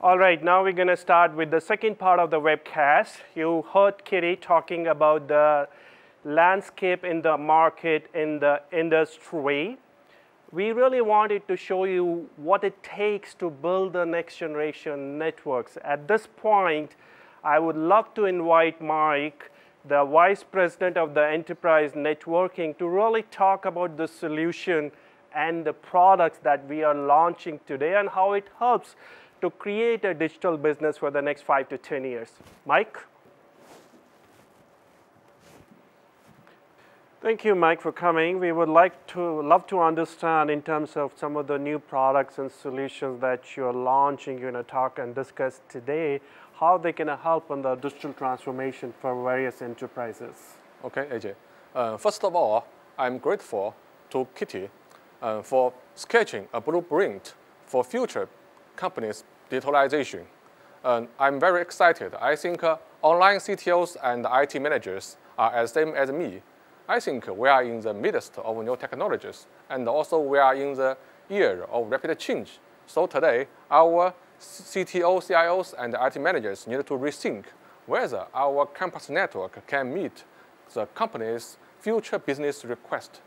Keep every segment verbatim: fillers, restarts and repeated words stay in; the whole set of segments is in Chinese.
All right, now we're going to start with the second part of the webcast. You heard Kitty talking about the landscape in the market, in the industry. We really wanted to show you what it takes to build the next generation networks. At this point, I would love to invite Mike, the Vice President of the Enterprise Networking, to really talk about the solution and the products that we are launching today and how it helps to create a digital business for the next five to ten years. Mike? Thank you, Mike, for coming. We would like to love to understand in terms of some of the new products and solutions that you're launching, you're going to talk and discuss today, how they can help on the digital transformation for various enterprises. Okay, A J. Uh, first of all, I'm grateful to Kitty uh, for sketching a blueprint for future companies' digitalization. Uh, I'm very excited. I think uh, online C T Os and I T managers are as same as me. I think we are in the midst of new technologies, and also we are in the era of rapid change. So today, our C T O, C I Os, and I T managers need to rethink whether our campus network can meet the company's future business request.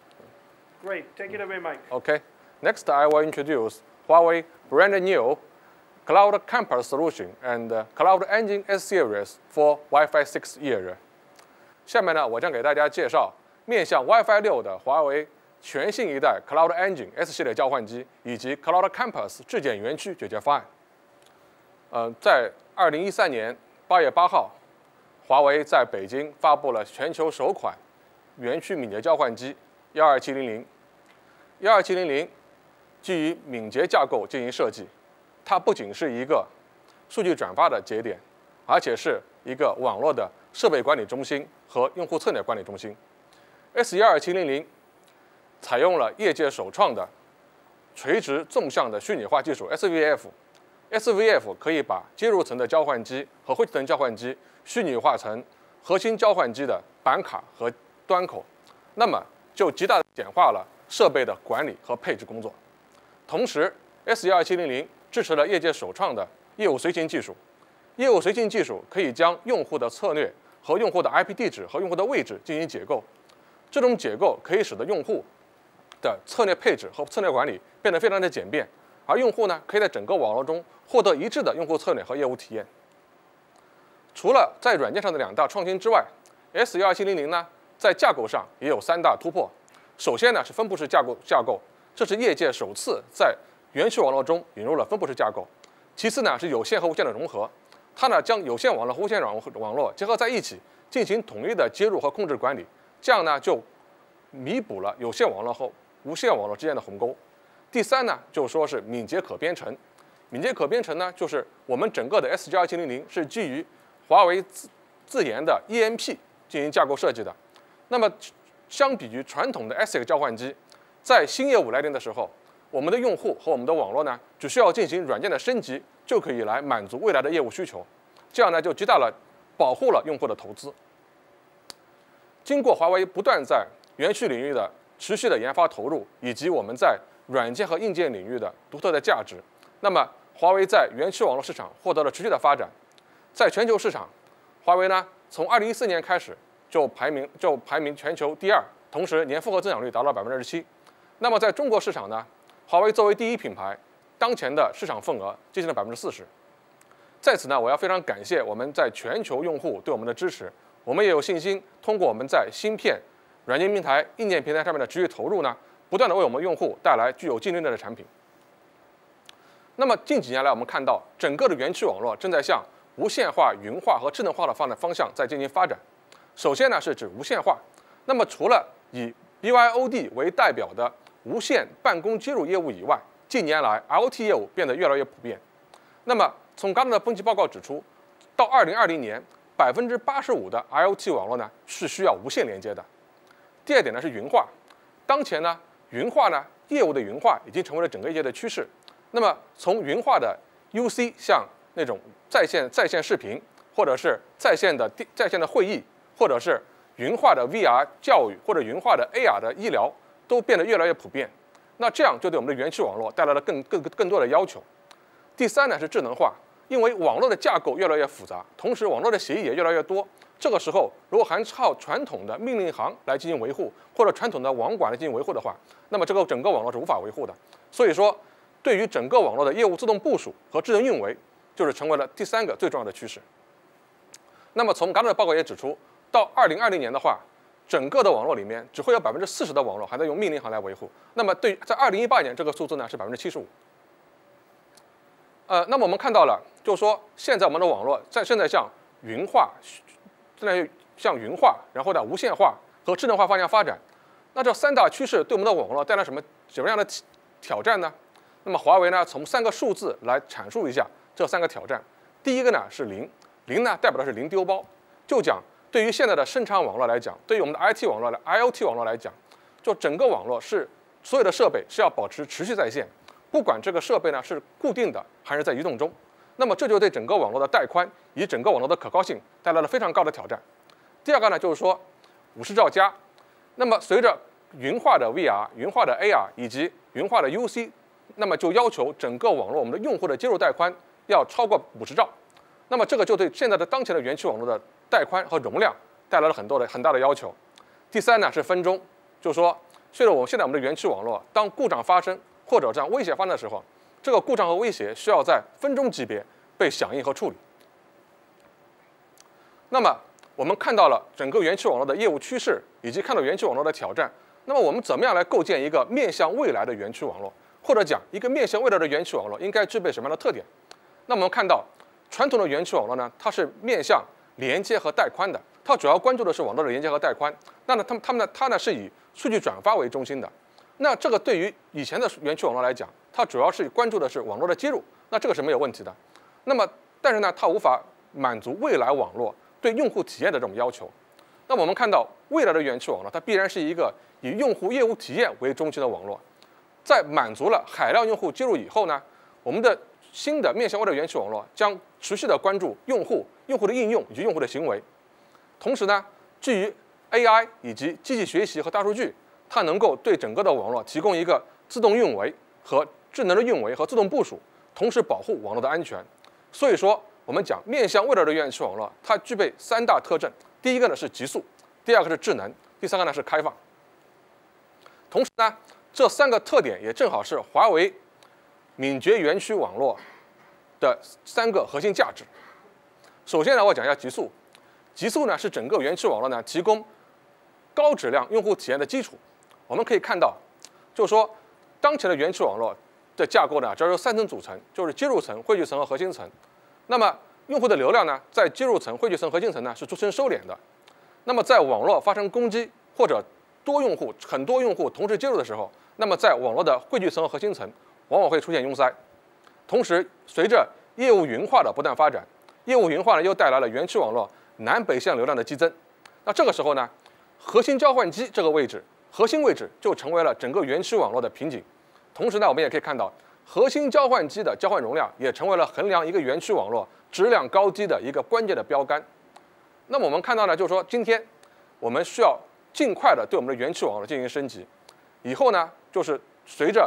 Great. Take it away, Mike. Okay. Next, I will introduce Huawei brand new Cloud Campus solution and uh, Cloud Engine S series for Wi-Fi six era. 下面呢，我将给大家介绍面向 Wi-Fi 六的华为全新一代 Cloud Engine S 系列交换机以及 Cloud Campus 质检园区解决方案。呃，在二零一三年八月八号，华为在北京发布了全球首款园区敏捷交换机一二七零零。一二七零零基于敏捷架构进行设计，它不仅是一个数据转发的节点，而且是一个网络的设备管理中心和用户策略管理中心。S 一二七零零采用了业界首创的垂直纵向的虚拟化技术 S V F。S V F 可以把接入层的交换机和灰层交换机虚拟化成核心交换机的板卡和端口，那么就极大的简化了设备的管理和配置工作。同时 ，S 一二七零零支持了业界首创的业务随行技术。业务随行技术可以将用户的策略和用户的 I P 地址和用户的位置进行解构，这种解构可以使得用户的策略配置和策略管理变得非常的简便，而用户呢可以在整个网络中获得一致的用户策略和业务体验。除了在软件上的两大创新之外 ，S 一二七零零呢在架构上也有三大突破。首先呢是分布式架构架构，这是业界首次在园区网络中引入了分布式架构。其次呢是有线和无线的融合。它呢将有线网络和无线网网络结合在一起，进行统一的接入和控制管理，这样呢就弥补了有线网络和无线网络之间的鸿沟。第三呢，就说是敏捷可编程。敏捷可编程呢，就是我们整个的 S 一二七零零是基于华为自自研的 E M P 进行架构设计的。那么相比于传统的 A S I C 交换机，在新业务来临的时候，我们的用户和我们的网络呢，只需要进行软件的升级，就可以来满足未来的业务需求。这样呢，就极大了保护了用户的投资。经过华为不断在园区领域的持续的研发投入，以及我们在软件和硬件领域的独特的价值，那么华为在园区网络市场获得了持续的发展。在全球市场，华为呢从二零一四年开始就排名就排名全球第二，同时年复合增长率达到百分之二十七。那么在中国市场呢，华为作为第一品牌，当前的市场份额接近了百分之四十。在此呢，我要非常感谢我们在全球用户对我们的支持。我们也有信心，通过我们在芯片、软件平台、硬件平台上面的持续投入呢，不断的为我们用户带来具有竞争力的产品。那么近几年来，我们看到整个的园区网络正在向无线化、云化和智能化的发展方向在进行发展。首先呢，是指无线化。那么除了以 B Y O D 为代表的无线办公接入业务以外，近年来 I O T 业务变得越来越普遍。那么从刚才的分析报告指出，到二零二零年，百分之八十五的 I O T 网络呢是需要无线连接的。第二点呢是云化，当前呢云化呢业务的云化已经成为了整个业界的趋势。那么从云化的 U C 像那种在线在线视频，或者是在线的在线的会议，或者是云化的 V R 教育或者云化的 A R 的医疗，都变得越来越普遍。那这样就对我们的园区网络带来了更更更多的要求。 第三呢是智能化，因为网络的架构越来越复杂，同时网络的协议也越来越多。这个时候，如果还靠传统的命令行来进行维护，或者传统的网管来进行维护的话，那么这个整个网络是无法维护的。所以说，对于整个网络的业务自动部署和智能运维，就是成为了第三个最重要的趋势。那么从刚才的报告也指出，到二零二零年的话，整个的网络里面只会有百分之四十的网络还在用命令行来维护。那么对，在二零一八年这个数字呢是百分之七十五。呃，那么我们看到了，就是说现在我们的网络在现在向云化，正在向云化，然后呢无线化和智能化方向发展。那这三大趋势对我们的网络带来什么什么样的挑战呢？那么华为呢从三个数字来阐述一下这三个挑战。第一个呢是零，零呢代表的是零丢包，就讲对于现在的生产网络来讲，对于我们的 I T 网络来 I O T 网络来讲，就整个网络是所有的设备是要保持持续在线。不管这个设备呢是固定的还是在移动中，那么这就对整个网络的带宽以及整个网络的可靠性带来了非常高的挑战。第二个呢就是说五十兆加，那么随着云化的 V R、云化的 A R 以及云化的 U C， 那么就要求整个网络我们的用户的接入带宽要超过五十兆，那么这个就对现在的当前的园区网络的带宽和容量带来了很多的很大的要求。第三呢是分钟，就是说随着我们现在我们的园区网络，当故障发生或者这样威胁发生的时候，这个故障和威胁需要在分钟级别被响应和处理。那么我们看到了整个园区网络的业务趋势，以及看到园区网络的挑战。那么我们怎么样来构建一个面向未来的园区网络，或者讲一个面向未来的园区网络应该具备什么样的特点？那么我们看到传统的园区网络呢，它是面向连接和带宽的，它主要关注的是网络的连接和带宽。那呢，它们它们呢，它呢是以数据转发为中心的。那这个对于以前的园区网络来讲，它主要是关注的是网络的接入，那这个是没有问题的。那么，但是呢，它无法满足未来网络对用户体验的这种要求。那么我们看到未来的园区网络，它必然是一个以用户业务体验为中心的网络。在满足了海量用户接入以后呢，我们的新的面向未来的园区网络将持续的关注用户、用户的应用以及用户的行为。同时呢，基于 A I 以及机器学习和大数据，它能够对整个的网络提供一个自动运维和智能的运维和自动部署，同时保护网络的安全。所以说，我们讲面向未来的园区网络，它具备三大特征：第一个呢是极速，第二个是智能，第三个呢是开放。同时呢，这三个特点也正好是华为敏捷园区网络的三个核心价值。首先呢，我讲一下极速。极速呢是整个园区网络呢提供高质量用户体验的基础。我们可以看到，就是说，当前的园区网络的架构呢，主要由三层组成，就是接入层、汇聚层和核心层。那么，用户的流量呢，在接入层、汇聚层、核心层呢是逐层收敛的。那么，在网络发生攻击或者多用户、很多用户同时接入的时候，那么在网络的汇聚层和核心层往往会出现拥塞。同时，随着业务云化的不断发展，业务云化呢又带来了园区网络南北向流量的激增。那这个时候呢，核心交换机这个位置，核心位置就成为了整个园区网络的瓶颈。同时呢，我们也可以看到，核心交换机的交换容量也成为了衡量一个园区网络质量高低的一个关键的标杆。那么我们看到呢，就是说今天我们需要尽快的对我们的园区网络进行升级。以后呢，就是随着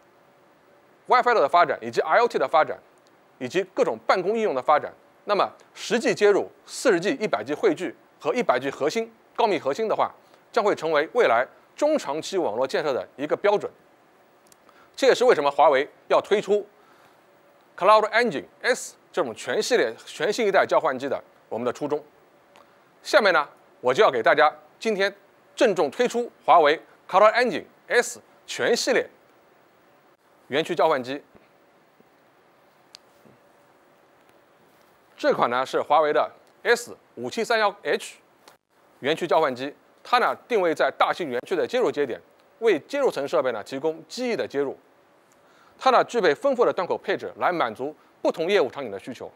WiFi 的发展，以及 I O T 的发展，以及各种办公应用的发展，那么十 G 接入、四十 G、一百 G 汇聚和一百 G 核心高密核心的话，将会成为未来中长期网络建设的一个标准。这也是为什么华为要推出 Cloud Engine S 这种全系列全新一代交换机的我们的初衷。下面呢，我就要给大家今天郑重推出华为 Cloud Engine S 全系列园区交换机。这款呢是华为的 S 五七三一 H 园区交换机，它呢定位在大型园区的接入节点，为接入层设备呢提供机翼的接入。它呢具备丰富的端口配置，来满足不同业务场景的需求。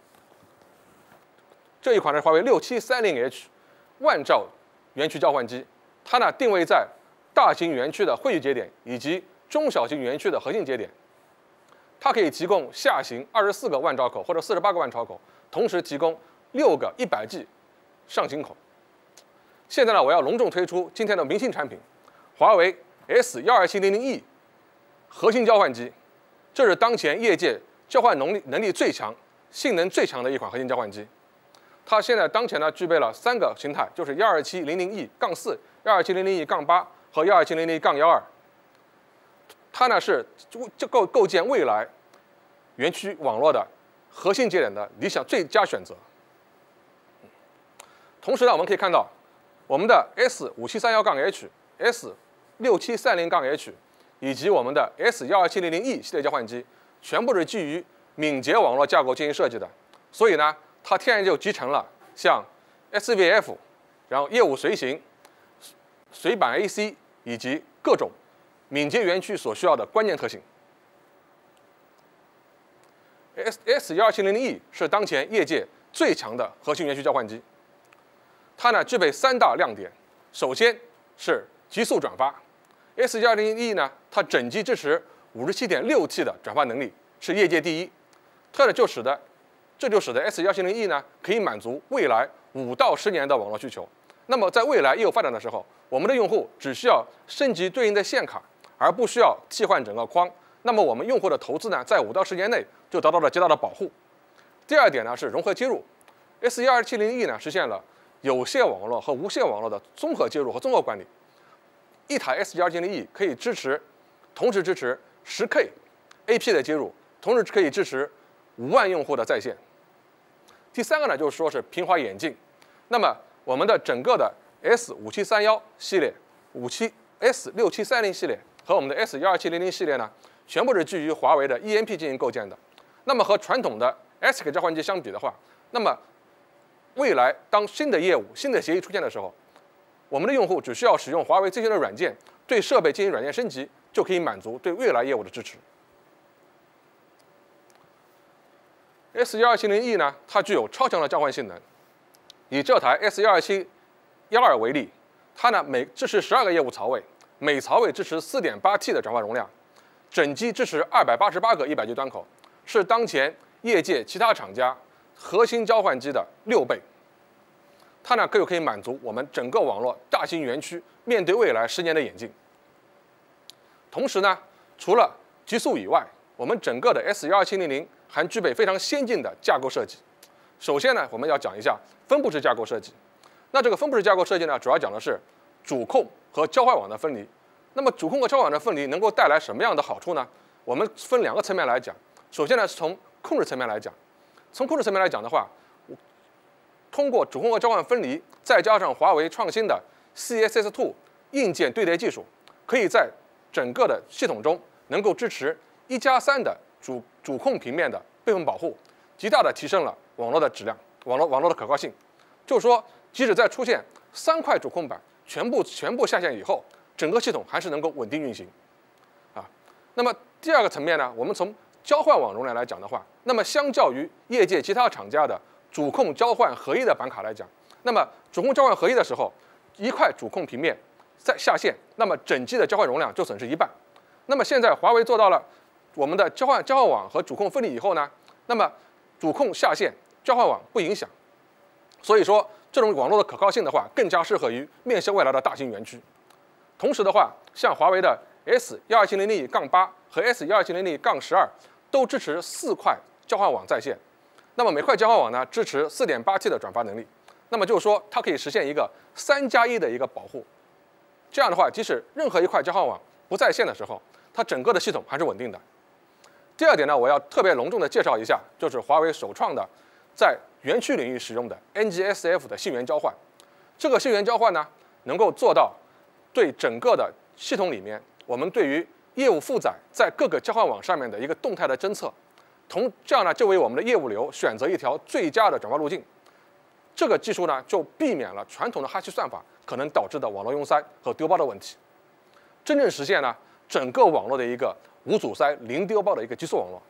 这一款是华为六七三零 H 万兆园区交换机，它呢定位在大型园区的汇聚节点以及中小型园区的核心节点。它可以提供下行二十四个万兆口或者四十八个万兆口，同时提供六个一百 G 上行口。现在呢，我要隆重推出今天的明星产品，华为 S 一二七零零 E 核心交换机。这是当前业界交换能力能力最强、性能最强的一款核心交换机。它现在当前呢具备了三个形态，就是一二七零零 E 杠四、一二七零零 E 杠八和一二七零零 E 杠幺二。它呢是就构构建未来园区网络的核心节点的理想最佳选择。同时呢，我们可以看到，我们的 S 五七三一 H、S 六七三零 H 以及我们的 S 一二七零零 E 系列交换机，全部是基于敏捷网络架构进行设计的。所以呢，它天然就集成了像 S V F， 然后业务随行、随板 A C 以及各种敏捷园区所需要的关键特性。S 一二七零零 E 是当前业界最强的核心园区交换机。它呢具备三大亮点，首先是极速转发。S 一二零零 E 呢，它整机支持 五十七点六 T 的转发能力，是业界第一。它呢就使得这就使得 S 一二七零 E 呢可以满足未来五到十年的网络需求。那么在未来业务发展的时候，我们的用户只需要升级对应的线卡，而不需要替换整个框。那么我们用户的投资呢，在五到十年内就得到了极大的保护。第二点呢是融合接入 ，S 一二七零 E 呢实现了有线网络和无线网络的综合接入和综合管理。一台 S 一二七零 E 可以支持，同时支持 十K A P 的接入，同时可以支持五万用户的在线。第三个呢，就是说是平滑眼镜。那么我们的整个的 S 五七三一系列、五七 S 六七三零系列和我们的 S 一二七零零系列呢，全部是基于华为的 E M P 进行构建的。那么和传统的 A S I C 交换机相比的话，那么未来当新的业务、新的协议出现的时候，我们的用户只需要使用华为最新的软件，对设备进行软件升级，就可以满足对未来业务的支持。S 一二七零 E 呢，它具有超强的交换性能。以这台 S 一二七一二为例，它呢每支持十二个业务槽位，每槽位支持 四点八 T 的转发容量，整机支持二百八十八个一百 G 端口，是当前业界其他厂家核心交换机的六倍。它呢可以可以满足我们整个网络大型园区面对未来十年的演进。同时呢，除了极速以外，我们整个的 S 一二七零零还具备非常先进的架构设计。首先呢，我们要讲一下分布式架构设计。那这个分布式架构设计呢，主要讲的是主控和交换网的分离。那么主控和交换网的分离能够带来什么样的好处呢？我们分两个层面来讲。首先呢，是从控制层面来讲。从控制层面来讲的话，通过主控和交换分离，再加上华为创新的 C S S 二 硬件对叠技术，可以在整个的系统中能够支持一加三的主主控平面的备份保护，极大的提升了网络的质量，网络网络的可靠性。就是说，即使在出现三块主控板全部全部下线以后，整个系统还是能够稳定运行。啊，那么第二个层面呢，我们从交换网容量来讲的话，那么相较于业界其他厂家的主控交换合一的板卡来讲，那么主控交换合一的时候，一块主控平面在下线，那么整机的交换容量就损失一半。那么现在华为做到了我们的交换交换网和主控分离以后呢，那么主控下线，交换网不影响。所以说，这种网络的可靠性的话，更加适合于面向未来的大型园区。同时的话，像华为的 S 一二七零零 杠八和 S 一二七零零 杠十二都支持四块交换网在线。那么每块交换网呢，支持 四点八 T 的转发能力。那么就是说，它可以实现一个三加一的一个保护。这样的话，即使任何一块交换网不在线的时候，它整个的系统还是稳定的。第二点呢，我要特别隆重的介绍一下，就是华为首创的在园区领域使用的 N G S F 的信源交换。这个信源交换呢，能够做到对整个的系统里面，我们对于业务负载在各个交换网上面的一个动态的侦测，同这样呢，就为我们的业务流选择一条最佳的转发路径。这个技术呢，就避免了传统的哈希算法可能导致的网络拥塞和丢包的问题，真正实现呢整个网络的一个无阻塞、零丢包的一个极速网络。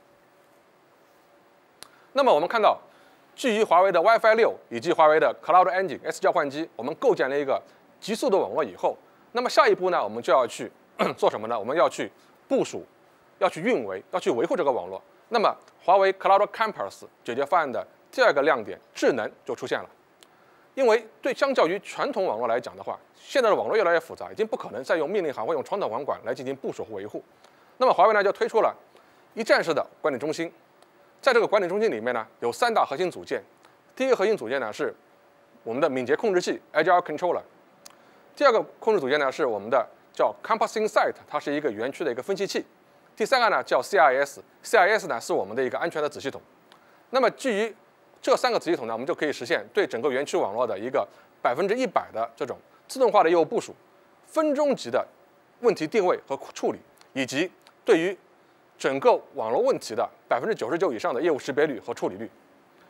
那么我们看到，基于华为的 WiFi 六以及华为的 Cloud Engine S 交换机，我们构建了一个极速的网络以后，那么下一步呢，我们就要去做什么呢？我们要去部署，要去运维，要去维护这个网络。那么华为 Cloud Campus 解决方案的第二个亮点，智能就出现了。因为对相较于传统网络来讲的话，现在的网络越来越复杂，已经不可能再用命令行或用传统网管来进行部署和维护。那么华为呢就推出了一站式的管理中心， 在这个管理中心里面呢，有三大核心组件。第一个核心组件呢是我们的敏捷控制器 Agile Controller。第二个控制组件呢是我们的叫 Campus Insight， 它是一个园区的一个分析器。第三个呢叫 C I S，C I S 呢是我们的一个安全的子系统。那么基于这三个子系统呢，我们就可以实现对整个园区网络的一个百分之一百的这种自动化的业务部署，分钟级的问题定位和处理，以及对于整个网络问题的百分之九十九以上的业务识别率和处理率。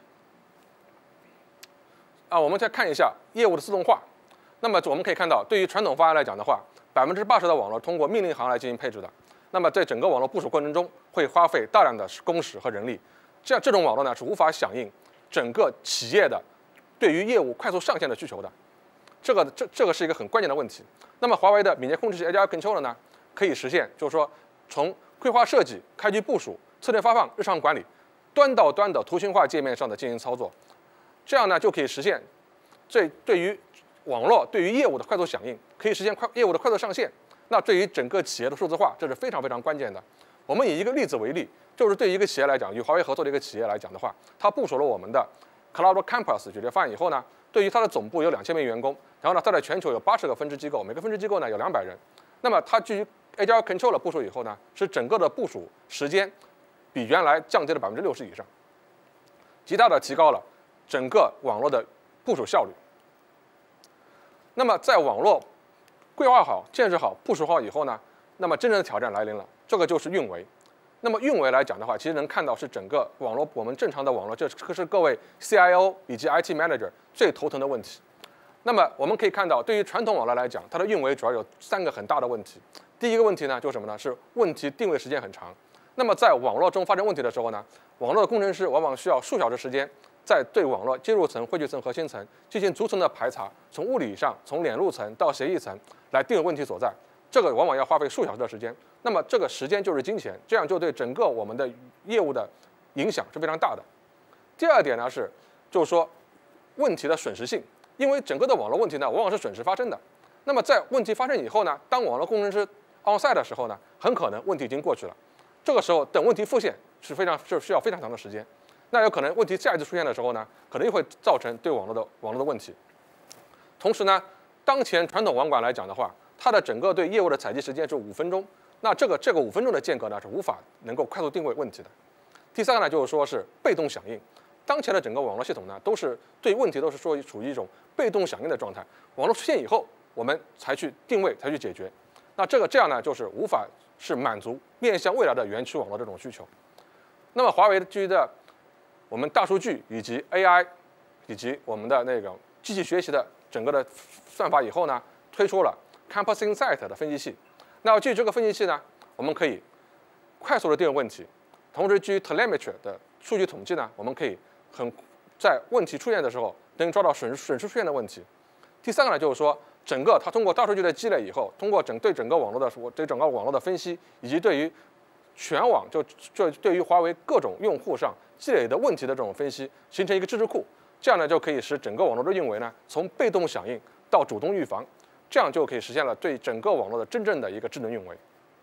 啊，我们再看一下业务的自动化。那么我们可以看到，对于传统方案来讲的话，百分之八十的网络通过命令行来进行配置的。那么在整个网络部署过程中，会花费大量的工时和人力。这样这种网络呢是无法响应整个企业的对于业务快速上线的需求的。这个这这个是一个很关键的问题。那么华为的敏捷控制器 Agile Controller 呢，可以实现就是说从规划设计、开局部署、策略发放、日常管理，端到端的图形化界面上的进行操作。这样呢就可以实现这对于网络对于业务的快速响应，可以实现快业务的快速上线。那对于整个企业的数字化，这是非常非常关键的。我们以一个例子为例，就是对于一个企业来讲，与华为合作的一个企业来讲的话，它部署了我们的 Cloud Campus 解决方案以后呢，对于它的总部有两千名员工，然后呢，它在全球有八十个分支机构，每个分支机构呢有两百人。那么它基于 Agile Controller 部署以后呢，使整个的部署时间比原来降低了百分之六十以上，极大的提高了整个网络的部署效率。那么在网络规划好、建设好、部署好以后呢，那么真正的挑战来临了，这个就是运维。那么运维来讲的话，其实能看到是整个网络我们正常的网络，这是各位 C I O 以及 I T Manager 最头疼的问题。那么我们可以看到，对于传统网络来讲，它的运维主要有三个很大的问题。第一个问题呢，就是什么呢？是问题定位时间很长。那么在网络中发生问题的时候呢，网络的工程师往往需要数小时时间，在对网络接入层、汇聚层、核心层进行逐层的排查，从物理上、从链路层到协议层来定位问题所在。这个往往要花费数小时的时间。那么这个时间就是金钱，这样就对整个我们的业务的影响是非常大的。第二点呢是，就是说问题的损失性，因为整个的网络问题呢往往是损失发生的。那么在问题发生以后呢，当网络工程师 on-site 的时候呢，很可能问题已经过去了。这个时候等问题复现是非常是需要非常长的时间。那有可能问题下一次出现的时候呢，可能又会造成对网络的网络的问题。同时呢，当前传统网管来讲的话，它的整个对业务的采集时间是五分钟，那这个这个五分钟的间隔呢是无法能够快速定位问题的。第三个呢就是说是被动响应，当前的整个网络系统呢都是对问题都是说处于一种被动响应的状态，网络出现以后我们才去定位才去解决，那这个这样呢就是无法是满足面向未来的园区网络这种需求。那么华为基于的我们大数据以及 A I 以及我们的那个机器学习的整个的算法以后呢，推出了 Campus Insight 的分析器。那基于这个分析器呢，我们可以快速的定位问题，同时基于 telemetry 的数据统计呢，我们可以很在问题出现的时候能抓到损失损失出现的问题。第三个呢，就是说整个它通过大数据的积累以后，通过整对整个网络的对整个网络的分析，以及对于全网就就对于华为各种用户上积累的问题的这种分析，形成一个知识库，这样呢就可以使整个网络的运维呢从被动响应到主动预防，这样就可以实现了对整个网络的真正的一个智能运维。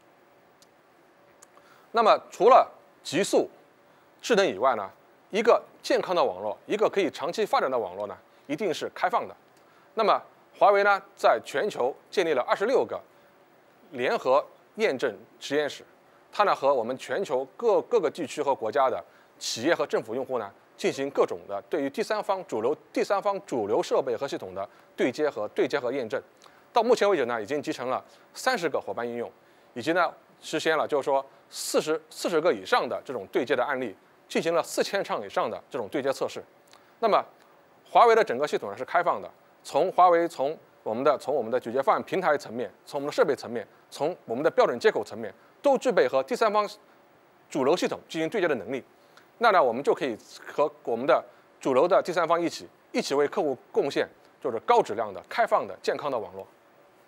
那么除了极速、智能以外呢，一个健康的网络，一个可以长期发展的网络呢，一定是开放的。那么华为呢，在全球建立了二十六个联合验证实验室，它呢和我们全球各各个地区和国家的企业和政府用户呢，进行各种的对于第三方主流第三方主流设备和系统的对接和对接和验证。到目前为止呢，已经集成了三十个伙伴应用，以及呢实现了就是说四十四十个以上的这种对接的案例，进行了四千场以上的这种对接测试。那么华为的整个系统呢是开放的，从华为从我们的从我们的解决方案平台层面，从我们的设备层面，从我们的标准接口层面，都具备和第三方主流系统进行对接的能力。那呢，我们就可以和我们的主流的第三方一起一起为客户贡献就是高质量的、开放的、健康的网络。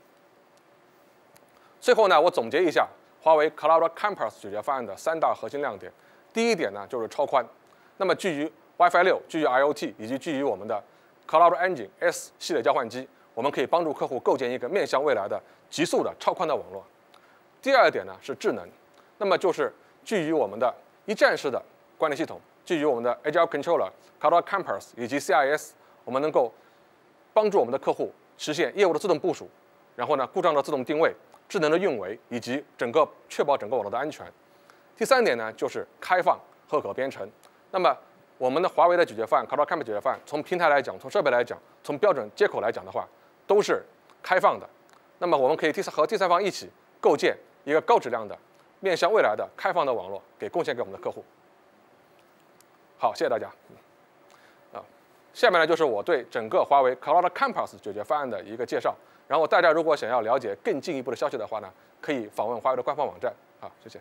最后呢，我总结一下华为 Cloud Campus 解决方案的三大核心亮点。第一点呢，就是超宽。那么基于 WiFi 六、基于 I O T 以及基于我们的 Cloud Engine S 系列交换机，我们可以帮助客户构建一个面向未来的极速的超宽的网络。第二点呢是智能，那么就是基于我们的一站式的管理系统，基于我们的 Agile Controller、Cloud Campus 以及 C I S， 我们能够帮助我们的客户实现业务的自动部署，然后呢，故障的自动定位、智能的运维以及整个确保整个网络的安全。第三点呢，就是开放和可编程。那么我们的华为的解决方案 Cloud Campus 解决方案，从平台来讲，从设备来讲，从标准接口来讲的话，都是开放的。那么我们可以第三和第三方一起构建一个高质量的、面向未来的开放的网络，给贡献给我们的客户。好，谢谢大家。啊，下面呢就是我对整个华为 Cloud Campus 解决方案的一个介绍。然后大家如果想要了解更进一步的消息的话呢，可以访问华为的官方网站。好，谢谢。